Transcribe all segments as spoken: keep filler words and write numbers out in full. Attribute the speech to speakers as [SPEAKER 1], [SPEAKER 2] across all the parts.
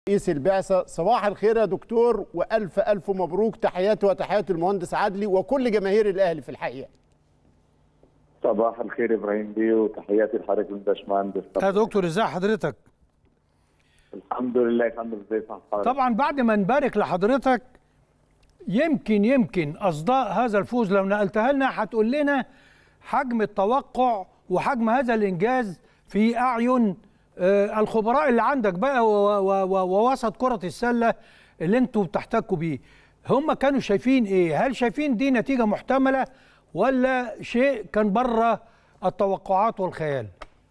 [SPEAKER 1] رئيس البعثة. صباح الخير يا دكتور، وألف ألف مبروك. تحياتي وتحيات المهندس عدلي وكل جماهير الأهلي في الحقيقة.
[SPEAKER 2] صباح الخير ابراهيم بيه، وتحياتي لحضرتك الباشمهندس.
[SPEAKER 3] يا دكتور ازي حضرتك؟
[SPEAKER 2] الحمد لله يا فندم، ازي حضرتك؟
[SPEAKER 3] طبعا بعد ما نبارك لحضرتك، يمكن يمكن اصداء هذا الفوز لو نقلتها لنا هتقول لنا حجم التوقع وحجم هذا الانجاز في اعين آه الخبراء اللي عندك بقى ووسط كرة السلة اللي انتوا بتحتكوا بيه. هم كانوا شايفين ايه؟ هل شايفين دي نتيجة محتملة ولا شيء كان بره التوقعات والخيال؟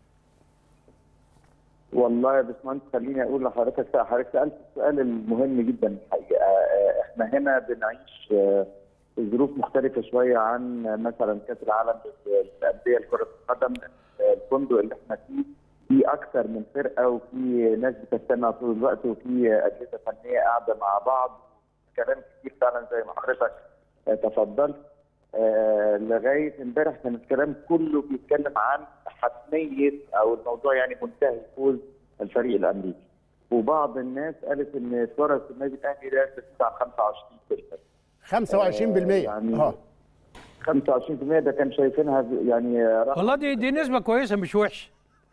[SPEAKER 2] والله يا باشمهندس خليني اقول لحضرتك، حضرتك سالت السؤال المهم جدا الحقيقه. احنا هنا بنعيش ظروف مختلفه شويه عن مثلا كاس العالم للانديه لكره القدم. الفندق اللي احنا فيه فيه اكثر من فرقه، وفي ناس بتجتمع طول الوقت، وفي اجهزه فنيه قاعده مع بعض، كلام كتير فعلا زي ما حضرتك تفضلت. آه لغايه امبارح كان الكلام كله بيتكلم عن حتميه او الموضوع يعني منتهي فوز الفريق الامريكي، وبعض الناس قالت ان فرص النادي الاهلي ده تسعة خمسة وعشرين بالمية.
[SPEAKER 1] خمسة وعشرين بالمية
[SPEAKER 2] آه يعني اه خمسة وعشرين بالمية ده كان شايفينها يعني.
[SPEAKER 3] والله دي دي نسبه كويسه مش وحشه.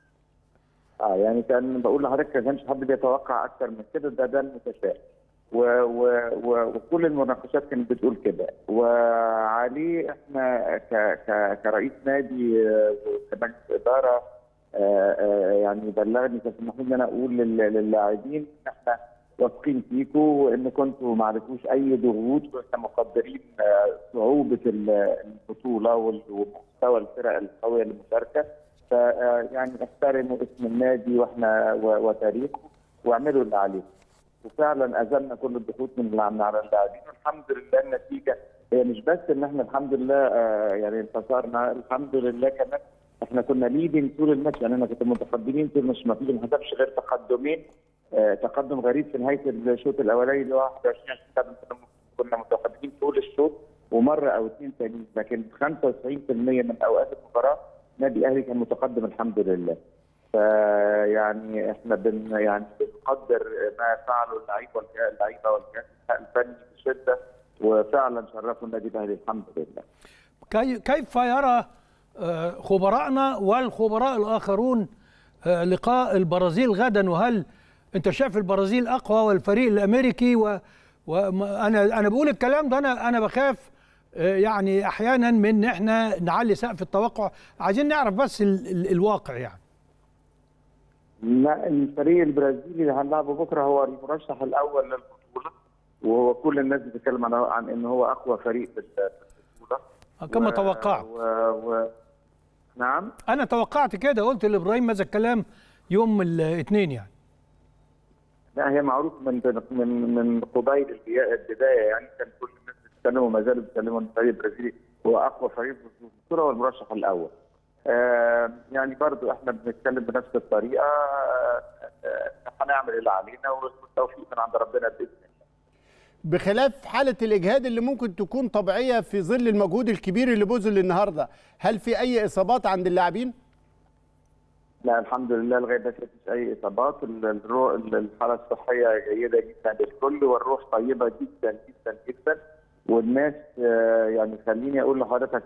[SPEAKER 2] اه يعني كان بقول لحضرتك ما كانش حد بيتوقع اكتر من كده، ده ده المتشائم. و و و وكل المناقشات كانت بتقول كده، وعليه احنا ك ك كرئيس نادي وكمجلس اداره يعني بلغني كابتن المفروض ان انا اقول للاعبين ان احنا واثقين فيكم، وان كنتوا ما عرفتوش اي ضغوط، واحنا مقدرين صعوبه البطوله ومستوى الفرق القويه المشاركه، فيعني احترموا اسم النادي واحنا وتاريخه واعملوا اللي عليكم. وفعلا ازلنا كل الضغوط من على اللاعبين، والحمد لله النتيجه هي مش بس ان احنا الحمد لله آه يعني انتصرنا، الحمد لله كمان احنا كنا ليدنج طول الماتش، يعني انا كنت متقدمين طول الماتش، ما فيش ما حسبش غير تقدمين. آه تقدم غريب في نهايه الشوط الاولاني اللي هو واحد وعشرين كنا متقدمين طول الشوط ومره او اثنين تانيين، لكن خمسة وتسعين بالمية من اوقات المباراه النادي الاهلي كان متقدم الحمد لله. فيعني احنا بن يعني بنقدر ما فعله اللعيبه واللعيبه والجهاز الفني بشده، وفعلا شرفوا النادي الاهلي الحمد لله.
[SPEAKER 3] كيف يرى خبراءنا والخبراء الاخرون لقاء البرازيل غدا؟ وهل انت شايف البرازيل اقوى والفريق الامريكي؟ وانا انا بقول الكلام ده، انا انا بخاف يعني احيانا من ان احنا نعلي سقف التوقع. عايزين نعرف بس ال ال الواقع يعني.
[SPEAKER 2] لا، الفريق البرازيلي اللي هنلعبه بكره هو المرشح الاول للبطوله، وهو كل الناس بتتكلم عن عن ان هو اقوى فريق في البطوله
[SPEAKER 3] كما توقعت.
[SPEAKER 2] و... و... نعم،
[SPEAKER 3] انا توقعت كده، قلت لابراهيم هذا الكلام يوم الاثنين يعني.
[SPEAKER 2] لا، هي معروف من من من قبيل البدايه، يعني كان كل الناس بتتكلم وما زالوا بيتكلموا ان الفريق البرازيلي هو اقوى فريق في البطوله والمرشح الاول. آه يعني برضو احنا بنتكلم بنفس الطريقه، آه هنعمل اللي علينا والتوفيق من عند ربنا باذن الله.
[SPEAKER 1] بخلاف حاله الاجهاد اللي ممكن تكون طبيعيه في ظل المجهود الكبير اللي بذل النهارده، هل في اي اصابات عند اللاعبين؟
[SPEAKER 2] لا الحمد لله لغايه دلوقتي مفيش اي اصابات، الحاله الصحيه جيده جدا للكل، والروح طيبه جدا جدا جدا، والناس آه يعني خليني اقول لحضرتك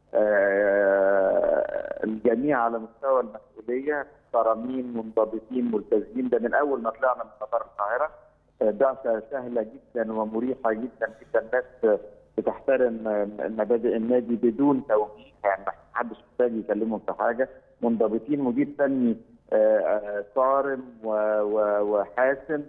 [SPEAKER 2] آه الجميع على مستوى المسؤوليه محترمين منضبطين ملتزمين. ده من اول ما طلعنا من مطار القاهره، آه بعثه سهله جدا ومريحه جدا جدا، الناس بتحترم مبادئ النادي بدون توجيه، يعني ما حدش محتاج يكلمهم في حاجه، منضبطين، مدير فني آه صارم وحاسم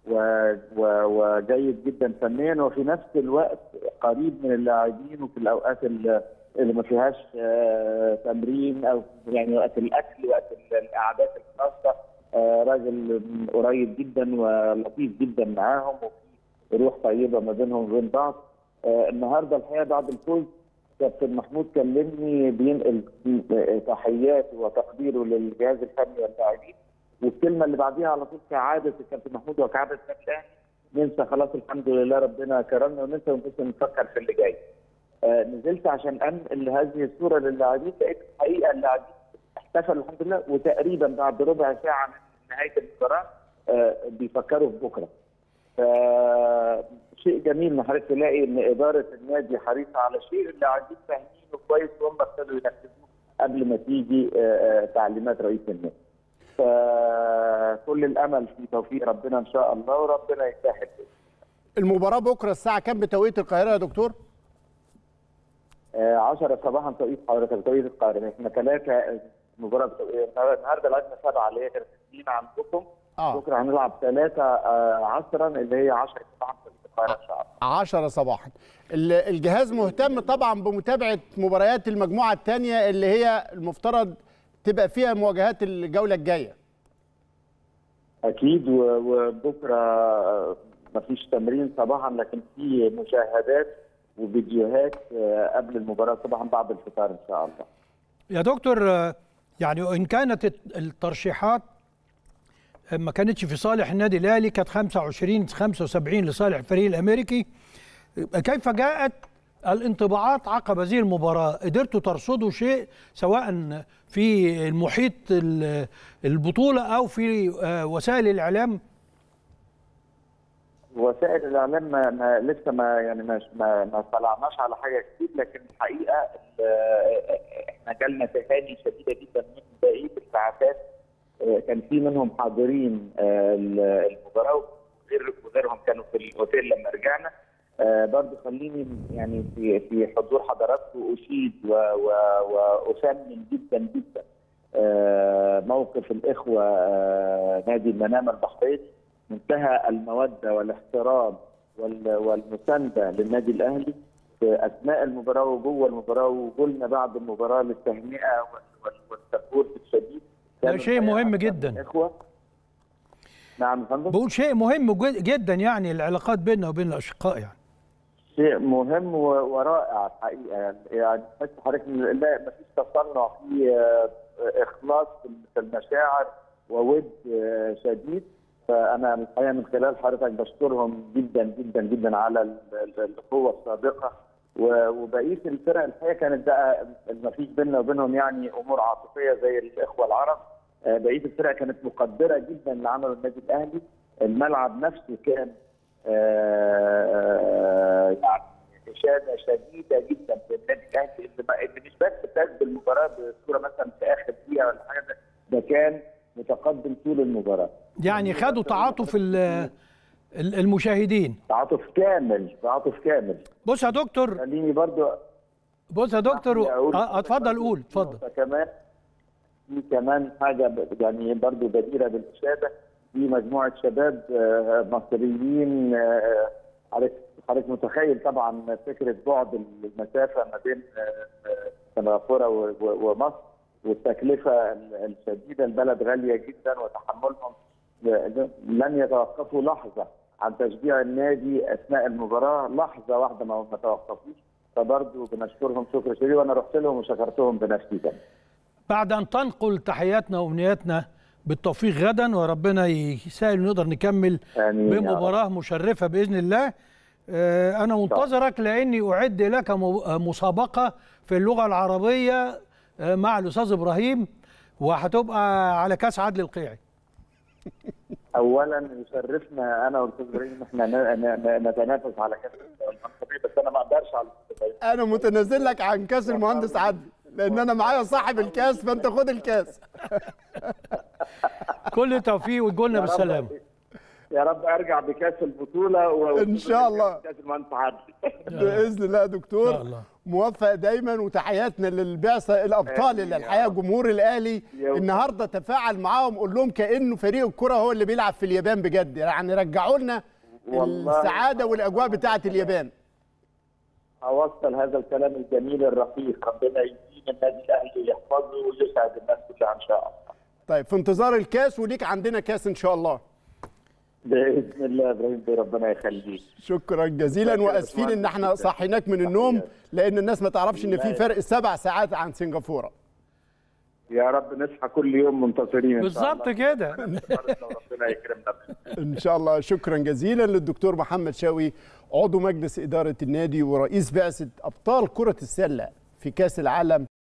[SPEAKER 2] وجيد جدا فنيا، وفي نفس الوقت قريب من اللاعبين، وفي الاوقات اللي اللي ما فيهاش آه تمرين او يعني وقت الاكل وقت القعدات الخاصه، آه راجل قريب جدا ولطيف جدا معاهم، وفي روح طيبه ما بينهم وبين بعض. آه النهارده الحقيقه بعد الفوز كابتن محمود كلمني بينقل تحياته وتقديره للجهاز الفني واللاعبين، والكلمه اللي بعديها على طول كعاده الكابتن محمود وكعاده النادي الاهلي، ننسى خلاص الحمد لله ربنا كرمنا وننسى ونبص نفكر في اللي جاي. آه نزلت عشان انقل هذه الصوره للاعبين، لقيت الحقيقه اللاعبين احتفلوا الحمد لله، وتقريبا بعد ربع ساعه من نهايه المباراه بيفكروا في بكره. فشيء جميل ان حضرتك تلاقي ان اداره النادي حريصه على شيء اللاعبين فاهمينه كويس وهم ابتدوا ينفذوه قبل ما تيجي تعليمات رئيس النادي. فكل الامل في توفيق ربنا ان شاء الله وربنا يسهل.
[SPEAKER 1] المباراه بكره الساعه كام بتوقيت القاهره يا دكتور؟
[SPEAKER 2] عشرة صباحا توقيت حضرتك توقيت القاهره. احنا ثلاثه مباراه النهارده لعبنا سبعه اللي هي كانت اثنين عندكم. آه. بكره هنلعب ثلاثه عصرا اللي هي عشرة صباحا توقيت القاهره ان شاء الله.
[SPEAKER 1] عشرة صباحا. الجهاز مهتم طبعا بمتابعه مباريات المجموعه الثانيه اللي هي المفترض تبقى فيها مواجهات الجوله الجايه.
[SPEAKER 2] اكيد وبكره مفيش تمرين صباحا لكن في مشاهدات وفيديوهات قبل المباراه صباحا بعد الفطار ان شاء الله.
[SPEAKER 3] يا دكتور يعني ان كانت الترشيحات ما كانتش في صالح النادي الاهلي، كانت خمسة وعشرين خمسة وسبعين لصالح الفريق الامريكي، كيف جاءت الانطباعات عقب هذه المباراه؟ قدرتوا ترصدوا شيء سواء في المحيط البطوله او في وسائل الاعلام؟
[SPEAKER 2] وسائل الاعلام ما, ما لسه ما يعني ما ما اطلعناش على حاجه كتير، لكن الحقيقه احنا جالنا تهاني شديده جدا من بقيه البعثات، كان في منهم حاضرين المباراه وغير وغيرهم كانوا في الاوتيل لما رجعنا. برضه خليني يعني في في حضور حضراتكم اشيد واثمن جدا جدا موقف الاخوه نادي المنام البحريني، منتهى الموده والاحترام والمسانده للنادي الاهلي في اثناء المباراه وجوه المباراه وقلنا بعد المباراه للتهنئه والسبورت الشديد.
[SPEAKER 3] ده شيء مهم جدا.
[SPEAKER 2] الاخوه نعم يا فندم.
[SPEAKER 3] بقول شيء مهم جدا يعني العلاقات بيننا وبين الاشقاء يعني.
[SPEAKER 2] شيء مهم ورائع الحقيقه، يعني بس حضرتك لا مفيش تصنع، في اخلاص في المشاعر وود شديد. فانا الحقيقه من خلال حضرتك بشكرهم جدا جدا جدا على القوه السابقه، وبقيه الفرق الحقيقه كانت بقى ما فيش بيننا وبينهم يعني امور عاطفيه زي الاخوه العرب. بقيه الفرق كانت مقدره جدا لعمل النادي الاهلي. الملعب نفسه كان يعني اشاده شديده جدا في النادي الاهلي، اللي مش بس فاز بالمباراه بصوره مثلا في اخر دقيقه ولا حاجه، ده كان متقدم طول المباراه.
[SPEAKER 3] يعني خدوا تعاطف المشاهدين.
[SPEAKER 2] تعاطف كامل تعاطف كامل.
[SPEAKER 3] بص يا دكتور
[SPEAKER 2] خليني برضو
[SPEAKER 3] بص يا دكتور اتفضل قول اتفضل.
[SPEAKER 2] كمان في كمان حاجه يعني برضو جديره بالاشاده، في مجموعه شباب مصريين. حضرتك حضرتك متخيل طبعا فكره بعد المسافه ما بين سنغافوره ومصر والتكلفه الشديده، البلد غاليه جدا وتحملهم لن يتوقفوا لحظه عن تشجيع النادي اثناء المباراه، لحظه واحده ما توقفوش. فبرضه بنشكرهم شكر شديد، وانا رحت لهم وشكرتهم بنفسي كمان. بعد
[SPEAKER 3] ان تنقل تحياتنا وامنياتنا بالتوفيق غدا، وربنا يسهل ونقدر نكمل بمباراه مشرفه باذن الله. انا منتظرك لاني اعد لك مسابقه في اللغه العربيه مع الاستاذ ابراهيم، وهتبقى على كاس عدل القيعي.
[SPEAKER 2] اولا يشرفنا انا والاستاذ ابراهيم احنا نتنافس على كاس المنطقه، بس انا ما اقدرش على
[SPEAKER 1] انا متنازل لك عن كاس المهندس عدلي لان انا معايا صاحب الكاس، فانت خد الكاس.
[SPEAKER 3] كل توفيق وتقولنا بالسلامه.
[SPEAKER 2] يا رب ارجع بكاس البطوله
[SPEAKER 1] ان شاء الله.
[SPEAKER 2] كاس المهندس عدلي
[SPEAKER 1] باذن الله يا دكتور. موفق دايما، وتحياتنا للبعثه الابطال اللي الحقيقه جمهور الاهلي النهارده تفاعل معاهم. قول لهم كانه فريق الكره هو اللي بيلعب في اليابان بجد، يعني رجعوا لنا السعاده والاجواء بتاعه اليابان.
[SPEAKER 2] اوصل هذا الكلام الجميل الرقيق، ربنا يديم النادي الاهلي يحفظه ويسعد الناس كلها ان شاء الله.
[SPEAKER 1] طيب في انتظار الكاس، وليك عندنا كاس ان شاء الله
[SPEAKER 2] باذن الله يا ابراهيم، ربنا يخليك.
[SPEAKER 1] شكرا جزيلا، واسفين ان احنا صحيناك من النوم لان الناس ما تعرفش ان في فرق سبع ساعات عن سنغافوره.
[SPEAKER 2] يا رب نصحى كل يوم منتصرين
[SPEAKER 3] بالظبط كده.
[SPEAKER 2] ربنا يكرمنا
[SPEAKER 1] ان شاء الله. شكرا جزيلا للدكتور محمد شاوي، عضو مجلس اداره النادي ورئيس بعثه ابطال كره السله في كاس العالم